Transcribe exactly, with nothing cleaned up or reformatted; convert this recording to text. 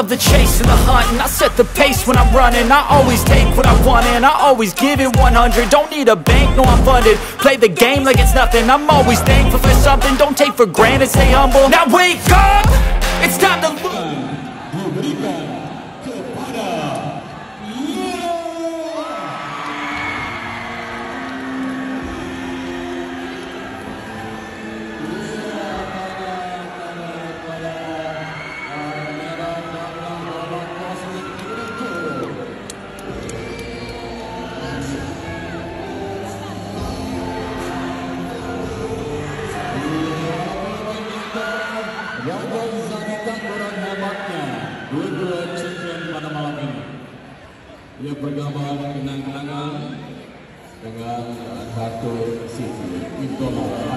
love the chase and the hunt, and I set the pace when I'm running. I always take what I want and I always give it one hundred. Don't need a bank, no I'm funded. Play the game like it's nothing. I'm always thankful for something. Don't take for granted, stay humble. Now wake up, it's time to look. Yang bersangat kurang hebatnya dua-dua champion pada malam ini. Ia bergambar kenang-kenangan dengan satu Siti Nurhaliza.